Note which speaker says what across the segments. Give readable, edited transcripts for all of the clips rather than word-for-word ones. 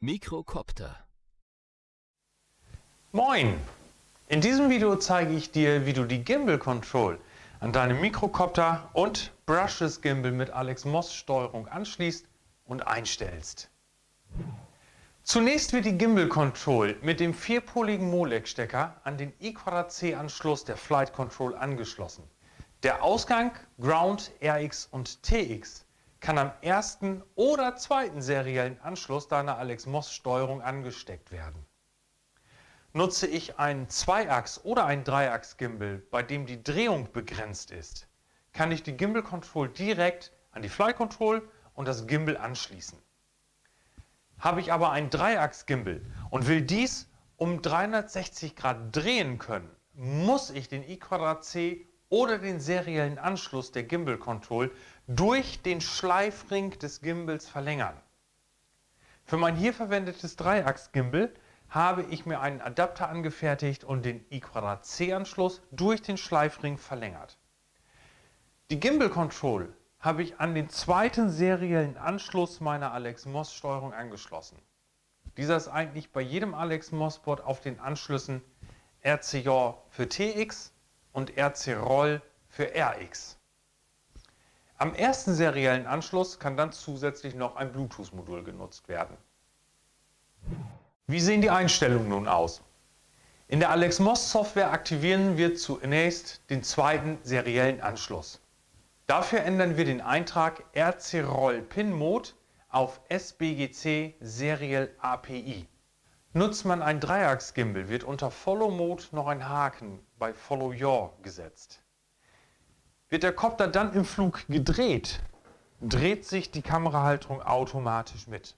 Speaker 1: Mikrocopter.
Speaker 2: Moin! In diesem Video zeige ich dir, wie du die Gimbal Control an deinem Mikrocopter und Brushless Gimbal mit Alex Moss Steuerung anschließt und einstellst. Zunächst wird die Gimbal Control mit dem vierpoligen Molex-Stecker an den I²C Anschluss der Flight Control angeschlossen. Der Ausgang, Ground, RX und TX kann am ersten oder zweiten seriellen Anschluss deiner Alex Moss Steuerung angesteckt werden. Nutze ich einen Zweiachs- oder einen Dreiachs-Gimbal, bei dem die Drehung begrenzt ist, kann ich die Gimbal Control direkt an die Flight Control und das Gimbal anschließen. Habe ich aber einen Dreiachs-Gimbal und will dies um 360 Grad drehen können, muss ich den I²C oder den seriellen Anschluss der Gimbal Control durch den Schleifring des Gimbals verlängern. Für mein hier verwendetes Dreiachs-Gimbal habe ich mir einen Adapter angefertigt und den I²C-Anschluss durch den Schleifring verlängert. Die Gimbal Control habe ich an den zweiten seriellen Anschluss meiner Alex Moss Steuerung angeschlossen. Dieser ist eigentlich bei jedem Alex Moss Board auf den Anschlüssen RC-Yaw für TX und RC-Roll für RX. Am ersten seriellen Anschluss kann dann zusätzlich noch ein Bluetooth-Modul genutzt werden. Wie sehen die Einstellungen nun aus? In der Alex Moss Software aktivieren wir zunächst den zweiten seriellen Anschluss. Dafür ändern wir den Eintrag RC-Roll Pin Mode auf SBGC Serial API. Nutzt man ein Dreiachs-Gimbal, wird unter Follow Mode noch ein Haken bei Follow Yaw gesetzt. Wird der Kopter dann im Flug gedreht, dreht sich die Kamerahalterung automatisch mit.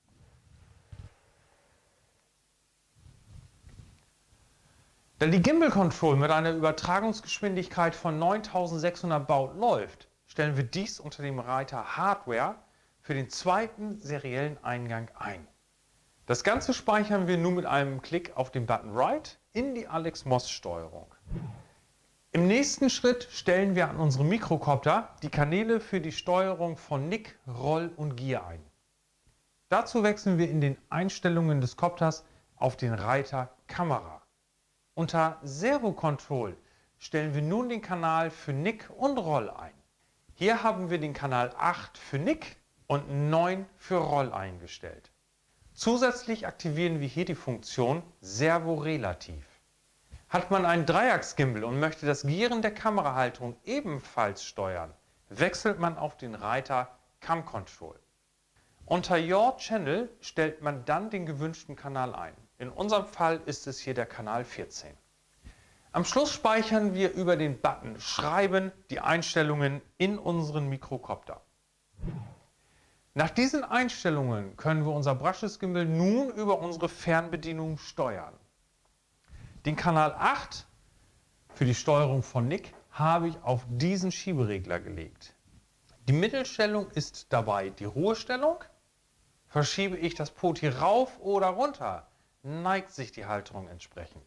Speaker 2: Da die Gimbal Control mit einer Übertragungsgeschwindigkeit von 9600 Baud läuft, stellen wir dies unter dem Reiter Hardware für den zweiten seriellen Eingang ein. Das Ganze speichern wir nun mit einem Klick auf den Button Write in die Alex Moss Steuerung. Im nächsten Schritt stellen wir an unserem Mikrocopter die Kanäle für die Steuerung von Nick, Roll und Gear ein. Dazu wechseln wir in den Einstellungen des Kopters auf den Reiter Kamera. Unter Servo Control stellen wir nun den Kanal für Nick und Roll ein. Hier haben wir den Kanal 8 für Nick und 9 für Roll eingestellt. Zusätzlich aktivieren wir hier die Funktion Servo Relativ. Hat man einen Dreiachs-Gimbal und möchte das Gieren der Kamerahalterung ebenfalls steuern, wechselt man auf den Reiter Cam Control. Unter Your Channel stellt man dann den gewünschten Kanal ein. In unserem Fall ist es hier der Kanal 14. Am Schluss speichern wir über den Button Schreiben die Einstellungen in unseren Mikrocopter. Nach diesen Einstellungen können wir unser Brushless Gimbal nun über unsere Fernbedienung steuern. Den Kanal 8 für die Steuerung von Nick habe ich auf diesen Schieberegler gelegt. Die Mittelstellung ist dabei die Ruhestellung. Verschiebe ich das Poti rauf oder runter, neigt sich die Halterung entsprechend.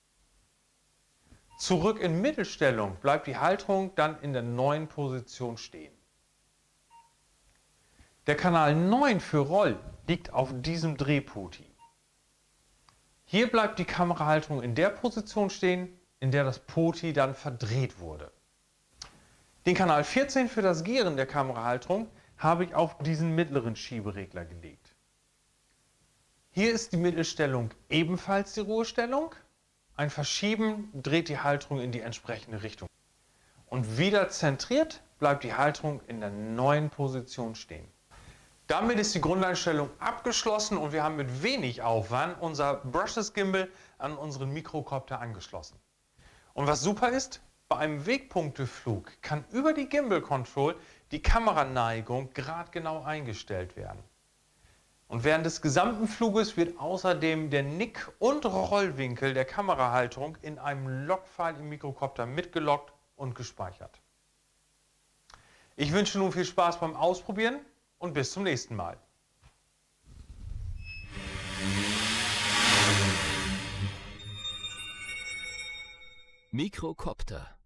Speaker 2: Zurück in Mittelstellung bleibt die Halterung dann in der neuen Position stehen. Der Kanal 9 für Roll liegt auf diesem Drehpoti. Hier bleibt die Kamerahalterung in der Position stehen, in der das Poti dann verdreht wurde. Den Kanal 14 für das Gieren der Kamerahalterung habe ich auf diesen mittleren Schieberegler gelegt. Hier ist die Mittelstellung ebenfalls die Ruhestellung. Ein Verschieben dreht die Halterung in die entsprechende Richtung. Und wieder zentriert bleibt die Halterung in der neuen Position stehen. Damit ist die Grundeinstellung abgeschlossen und wir haben mit wenig Aufwand unser Brushless Gimbal an unseren Mikrocopter angeschlossen. Und was super ist, bei einem Wegpunkteflug kann über die Gimbal Control die Kameraneigung gradgenau eingestellt werden. Und während des gesamten Fluges wird außerdem der Nick- und Rollwinkel der Kamerahalterung in einem Logfile im Mikrocopter mitgeloggt und gespeichert. Ich wünsche nun viel Spaß beim Ausprobieren und bis zum nächsten Mal.
Speaker 1: Mikrocopter.